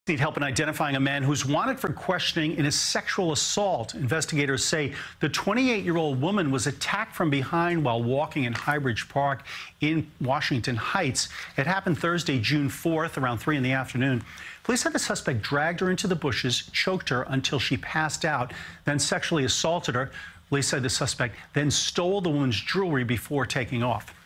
Need help in identifying a man who's wanted for questioning in a sexual assault. Investigators say the 28-year-old woman was attacked from behind while walking in Highbridge Park in Washington Heights. It happened Thursday, June 4th, around 3 in the afternoon. Police said the suspect dragged her into the bushes, choked her until she passed out, then sexually assaulted her. Police said the suspect then stole the woman's jewelry before taking off.